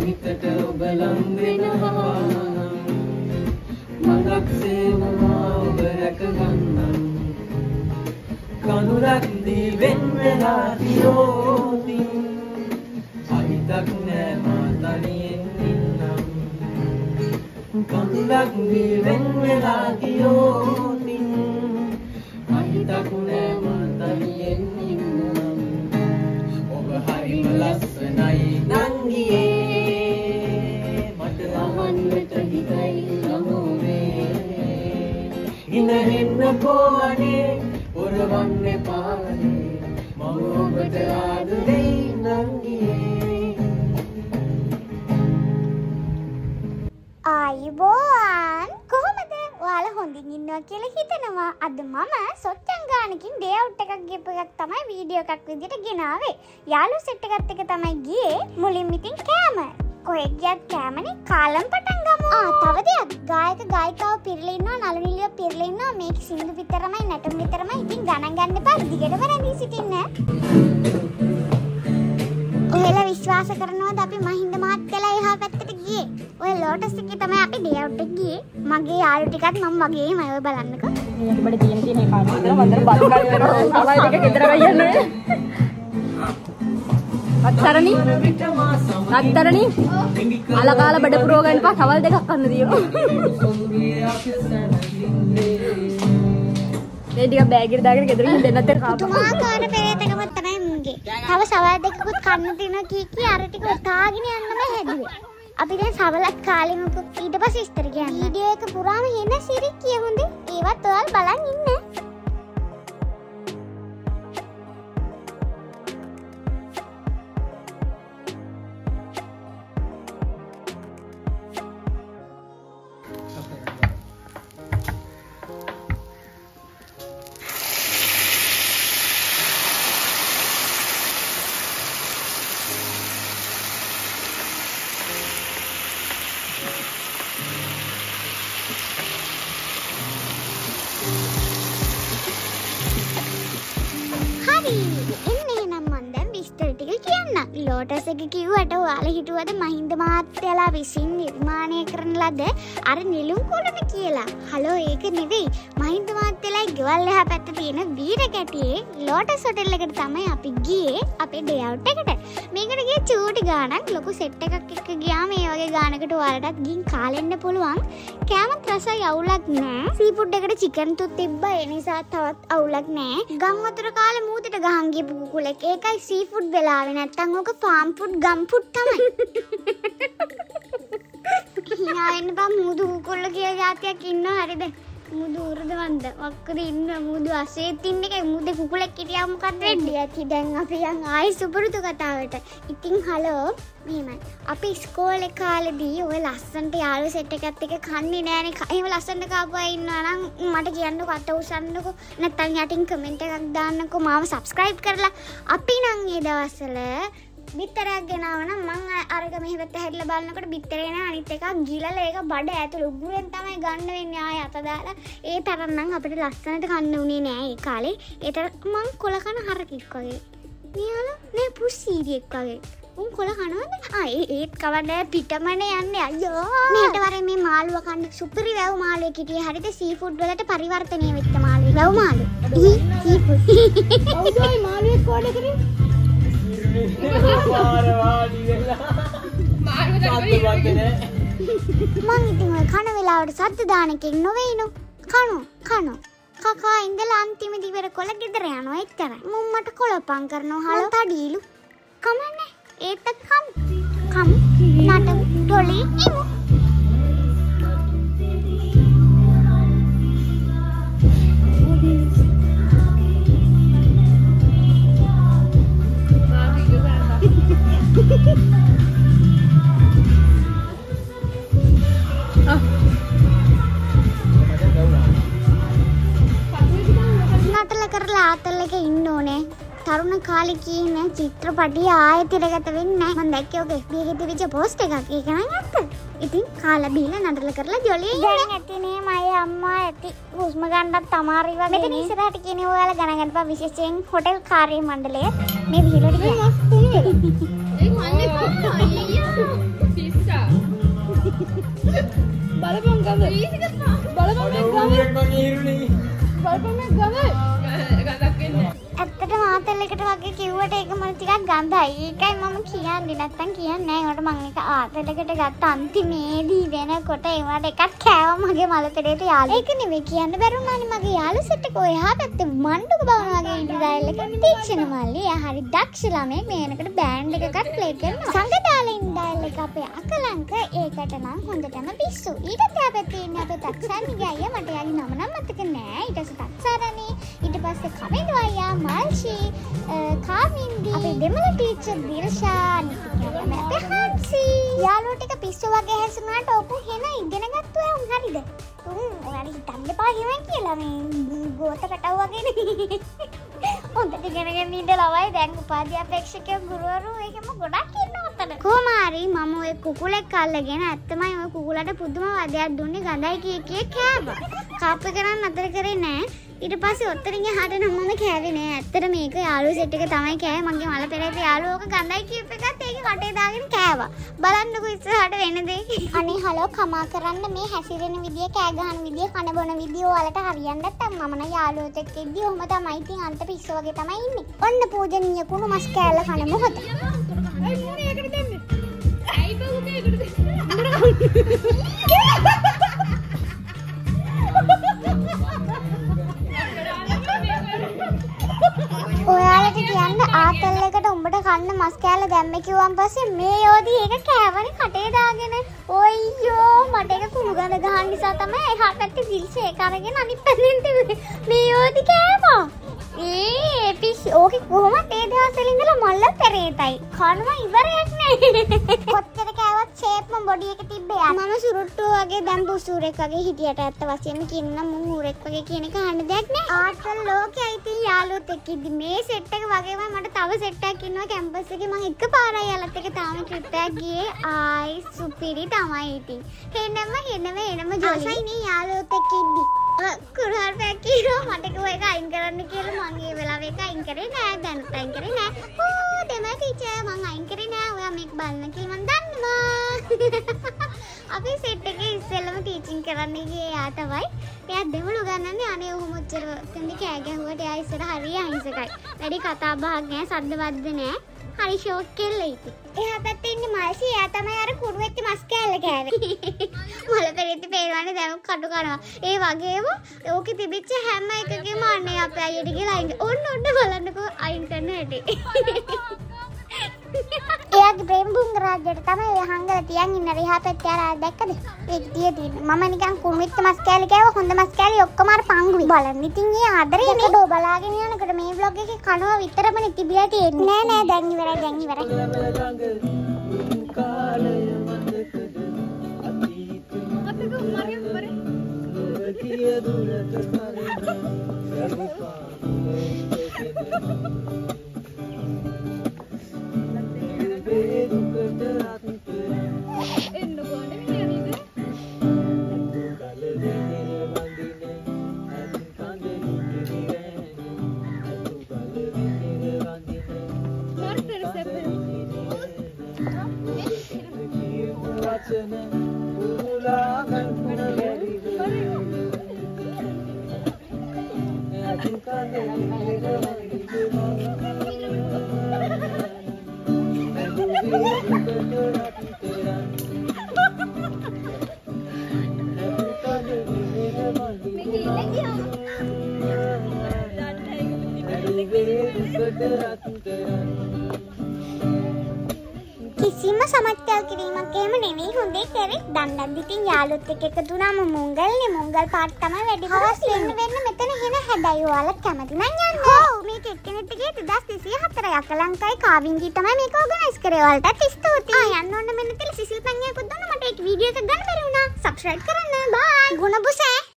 හිතට ඔබ ලං වෙනවා මඟක් සේනවා ඔබ රැක ගන්නම් කඳුරක් දී වෙන් වෙලා තියෝතින් අහිතක් නෑ මා තනියෙන් ඉන්නම් කඳුරක් දී වෙන් වෙලා තියෝතින් අහිතක් නෑ මා තනියෙන් ඉන්නම් ඔබ හරිම ලස්සනයි නංගියේ මට අහන්නට හිතයි නමෝවේ ඉනහෙන්න පොවනේ ඔරවන්න පානේ මම ඔබට ආදරේ නංගියේ ආයිබෝන් කොහොමද ඔයාලා හොඳින් ඉන්නවා කියලා හිතනවා අද මම සොච්චන් ගානකින් ඩේ අවුට් එකක් ගියපු එකක් තමයි වීඩියෝ එකක් විදිහට ගෙනාවේ යාළුවෝ සෙට් එකත් එක තමයි ගියේ මුලින්ම ඉතින් කෑම කොහෙ ගියත් කෑමනේ කාලම් පටන් ගමු තව දෙයක් ගායක ගායිකාව පිරලා ඉන්නවා නළු නිලියෝ පිරලා ඉන්නවා මේක සින්දු විතරමයි නැටුම් විතරමයි ඉතින් ගණන් ගන්න එපා දිගටම රැඳී සිටින්න ඔයාලා විශ්වාස කරනවද අපි මහින්ද මහත්තයලා එහා පැත්තට ගියේ ඔය ලෝටස් එකේ තමයි අපි ඩේ අවුට් එක ගියේ මගේ යාළුවෝ ටිකත් මම වගේම ඔය බලන්නකෝ මේකට තියෙන මේ කාර්ය විතර වන්දන බත් ගන්න වෙනවා සමහර දෙක ගෙදර ගියන්නේ අත්තරණි අලකාල බඩ පුරව ගන්න පා සවල් දෙකක් කන්න දියෝ මේ ටික බෑග් එකට දාගෙන ගෙදර ගිහින් දෙන්නත් එක්ක ආපහු තුමාකාර පෙරේතකම තමයි මුගේ තව සවල් දෙකකුත් කන්න තියෙනවා කී අර ටික උතාගෙන යන්නම හැදුවේ අපි දැන් සවලත් කාලේ මොකද ඊට පස්සේ ඉස්තර ගියා වීඩියෝ එක පුරාම එන සිරික් කිය හොඳේ ඒවත් ඔයාලා බලන් ඉන්න ලෝටස් එක කිව්වට ඔයාලා හිතුවද මහින්ද මහත්තයලා විසින් නිර්මාණය කරන ලද අර නිලුම් කුලන කියලා. හලෝ ඒක නෙවෙයි. මහින්ද මහත්තයලා ගෙවල් එහා පැත්තේ තියෙන වීර කැටියේ ලෝටස් හොටෙල් එකට තමයි අපි ගියේ අපේ ඩේ අවුට් එකට. මේකට ගියේ චූටි ගානක් ලොකු සෙට් එකක් එක්ක ගියාම මේ වගේ ගානකට ඔයාලටත් ගිහින් කාලෙන්න පුළුවන්. කෑමත් රසයි අවුලක් නෑ. සී ෆුඩ් එකට චිකන් තුත් තිබ්බා ඒ නිසා තවත් අවුලක් නෑ. ගම් වතුර කාලේ මූදට ගහන් ගියපු කුකුලෙක්. ඒකයි සී ෆුඩ් වෙලාවේ නැත්තම් ඕක ෆාම් ෆුඩ් ගම් ෆුඩ් තමයි. hina වෙන්න බා මුදු කුකුල්ල කියලා જાතියක් ඉන්නවා හරිද? මුදු උරුදවන්ද ඔක්කොද ඉන්න මුදු අසෙත් ඉන්න එකයි මුදු කුකුලෙක් හිටියා මොකක්ද වෙන්නේ? ඇති දැන් අපි යන් ආයි සුපුරුදු කතාවට. ඉතින් හලෝ මෙහෙමයි. අපි ඉස්කෝලේ කාලේදී ඔය ලස්සන්ට යාළුවෝ සෙට් එකත් එක කන්නේ නෑනේ. එහෙම ලස්සන්ට කාපු අය ඉන්නවා නම් මට කියන්නකෝ අත උස්සන්නකෝ. නැත්නම් යටින් කමෙන්ට් එකක් දාන්නකෝ මාව සබ්ස්ක්‍රයිබ් කරලා. අපි නම් මේ දවස්වල බිත්තරයක් ගෙනාවනම් මං අරක මෙහෙ පැත්ත හැරිලා බලනකොට බිත්තරේ නෑ අනිත් එකක් ගිලලා ඒක බඩ ඇතුළේ උගුරෙන් තමයි ගන්න වෙන්නේ ආය අත දාලා ඒ තරම් නම් අපිට ලස්සනට කන්න උනේ නෑ ඒ කාලේ ඒතර මං කොල කන හරකෙක් වගේ මෙයාලා නෑ පුස්සීරියෙක් වගේ උන් කොල කනවද ඒත් කවන්නේ පිටමනේ යන්නේ අයියෝ මෙහෙට වරේ මේ මාළුව කන්න සුපිරි වැව් මාළුවෙක් හිටියේ හරිද සී ෆුඩ් වලට පරිවර්තනය වෙච්ච මාළුවෙක් වැව් මාළු සී ෆුඩ් කවුදයි මාළුවෙක් කෝඩ කරේ පාරවාඩි වෙලා මාරු දන්නේ මං ඉතින් ඔය කන වෙලාවට සද්ද දාන එකෙක් නොවේනෝ කනෝ කකා ඉඳලා අන්තිමට ඉවර කොළ ගෙදර යනවා එච්චරයි මම මට කොළපම් කරනවා හලෝ තඩීලු කමන්නේ ඒත් කම් නටමු ඩොලි ඉමු නටල කරලා ආතල් එක ඉන්න ඕනේ තරුණ කාලේ කියන චිත්‍රපටිය ආයෙත් ඉරගත වෙන්නේ නැහැ මම දැක්කේ ඔක FB එකේ තිබිච්ච පෝස්ට් එකක් ඒක නම් ඇත්ත ඉතින් කාලා බීලා නටල කරලා ජොලිය ඉන්න දැන් ඇතිනේ මගේ අම්මා ඇති හුස්ම ගන්නත් අමාරු වගේ මෙතන ඉස්සරහට කියන්නේ ඔයාලා ගණන් ගන්නපා විශේෂයෙන් හොටෙල් කාර්ය මණ්ඩලය මේ විහිළුවට කියන්නේ ඇත්තටම ආතල් එකට වගේ කිව්වට ඒක මම ටිකක් ගඳයි. ඒකයි මම කියන්නේ. නැත්තම් කියන්නේ නෑ. ඒකට මම ඒක ආතල් එකට ගත්ත අන්තිමේදී වෙනකොට ඒවට එකක් කෑවා මගේ මල පෙරේට යාළුවා. ඒක නෙවෙයි කියන්න බැරුණානේ මගේ යාළුවා සෙට් එක ඔය එහා පැත්තේ මණ්ඩුක බවන වගේ ඉන්ටර්නල් එක තීක්ෂණ මල්ලි. එයා හරි දක්ෂ ළමෙක්. මේනකට බෑන්ඩ් එකකට ප්ලේ කරනවා. සංගදාලා ඉන්ඩල් එක අපේ අකලංක ඒකට නම් හොඳටම පිස්සු. ඊට එහා පැත්තේ ඉන්න අපේ තක්සානිගේ අයියා මට යාගේ නම නම් මතක නෑ. ඊට පස්සේ තක්සාරණේ ඊට පස්සේ කමින්දු අයියා මල්ෂි කාමින්දි අපේ දෙමළ ටීචර් දිල්ෂා නිතිකා අපේ හාන්සි යාළුවෝ ටික පිස්සු වගේ හැසුනාට ඔපු හෙන ඉගෙන ගත්තා උන් හරිද ඔයාලා හිතන්න එපා එහෙම කියලා මේ ගෝත කටව වගේ නේ හොඳට ඉගෙනගෙන ඉන්න ළමයි දැන් උපාධි අපේක්ෂකයෝ ගුරුවරු ඒකම ගොඩක් ඉන්නවා අතන කොහොමාරි මම ඔය කුකුලෙක් අල්ලගෙන ඇත්තමයි ඔය කුකුලට පුදුම වදයක් දුන්නේ ගඳයි කිය කිය කෑවා කාප් එක නම් අතර කරේ නෑ ඊට පස්සේ ඔතනින් එහාට නම් මම කෑවේ නෑ. ඇත්තට මේක යාළුවෝ සෙට් එක තමයි කෑවේ. මගේ මල පෙරේත යාළුවෝක ගඳයි කියප එකත් ඒකේ කටේ දාගෙන කෑවා. බලන්නකෝ ඉස්සරහට වෙන දේ. අනේ හලෝ කමා කරන්න මේ හැසිරෙන විදිය, කෑ ගහන විදිය, කන බොන විදිය ඔයාලට හරියන්නේ නැත්තම් මම නම් යාළුවෝත් එක්ක ඉද්දි ඔහම තමයි ඉතින් අන්ත පිස්සෝ වගේ තමයි ඉන්නේ. ඔන්න පූජනීය කුණු මස් කෑල්ල කන මොහොත. අයි මොනේ ඒකට දෙන්නේ? ඇයි බෝ මේකට දෙන්නේ? ඔයාලට කියන්න ආතල් එකට උඹට කන්න මස් කෑල්ල දැම්ම කිව්වන් පස්සේ මේ යෝධි ඒක කෑවනේ කටේ දාගෙන ඔයියෝ මට ඒක කුණු ගඳ ගහන නිසා තමයි එහා පැත්තේ දිල්ෂේ ඒක අරගෙන අනිත් පැත්තෙන් මේ යෝධි කෑවා පිස් ඕකේ කොහොමද ඒ දවස්වල ඉඳලා මල්ල පෙරේතයි කනවා ඉවරයක් නෑ කොච්චර කෑවත් ෂේප්ම බොඩි එක තිබ්බේ මම සුරුට්ටු වගේ දැන් බුසුරෙක් වගේ හිටියට ඇත්ත වශයෙන්ම කියනවා මම ඌරෙක් වගේ කියන එක අහන්න දෙයක් නෑ ආතල් ලෝකේ ඉතින් යාළුවොත් එක්ක ඉදි මේ සෙට් එක වගේම මට තව සෙට් එකක් ඉන්නවා කැම්පස් එකේ මම එකපාරයි යාළුවත් එක්ක තාම ට්‍රිප් එකක් ගියේ ආයි සුපිරි තමයි ඉතින් එනම ජොලි නේ යාළුවොත් එක්ක ඉදි කුරහල් පැකිරෝ මට කිව්වා ඒක අයින් කරන්න කියලා මම ඒ වෙලාවේ ඒක අයින් කරේ නෑ දැනුත් අයින් කරේ නෑ ඕ දෙමළ ටීචර් මම අයින් කරේ නෑ ඔයා මේක බලන්න කියලා මම දන්නවා අපි සෙට් එකේ ඉස්සෙල්ලම ටීචින් කරන්න ගියේ යා තමයි එයා දෙමළ උගන්වන්නේ අනේ ඔහොම ඔච්චර තෙන්දි කෑ ගැහුවට එයා ඉස්සර හරිය අහිංසකයි වැඩි කතා බහක් නෑ සද්ද වද්ද නෑ හරි ෂෝට් කෙල්ල ඉතින් එහා පැත්තේ ඉන්නේ මල්සි එයා තමයි අර කුණු වෙච්ච මස් කෑල්ල කෑවේ මල පෙරේති පේනවනේ දැන් කටු කරනවා ඒ වගේම ඕකේ තිබිච්ච හැම එකකෙම අනේ අපේ අයියට කියලා අයින් ඔන්න බලන්නකෝ අයින් කරන හැටි එයාගේ ප්‍රේම්බුංග රාජ්‍යයට තමයි ඒ හංගල තියන් ඉන්න එහා පැත්තේ අර දැක්කද ඒක තියදී මම නිකන් කුණු වෙච්ච මස් කෑල්ල කෑවා හොඳ මස් කෑලි ඔක්කොම අර පංගුයි බලන්න ඉතින් ඒ ආදරේ නේ ඩෝ බලාගෙන යනකොට මේ vlog එකේ කනවා විතරමනේ තිබිලා තියෙන්නේ නෑ දැන් ඉවරයි කාලය මතකද අතීත මතක මරේ කිය දුරට කිසිම සමත්කල් කිරීමක් එහෙම නෙවෙයි හොඳේ කරේ දණ්ඩක් දිටින් යාළුවොත් එක්ක එකතු වුණාම මොංගල් පාට තමයි වැඩි හවස් වෙන්න මෙතන හෙන හැබැයි ඔයාලා කැමති නම් යන්න ඔව් මේක එක්කෙනෙක් එකේ 2024 අකලංකයි කාවින්ජි තමයි මේක ඕගනයිස් කරේ ඔයාලට ස්තුතියි යන්න ඕන මෙන්න තිල සිසිල් පැංගියකුත් දුන්න මට ඒක වීඩියෝ එකක් ගන්න බැරි වුණා සබ්ස්ක්‍රයිබ් කරන්න බයි ගුණ බුසේ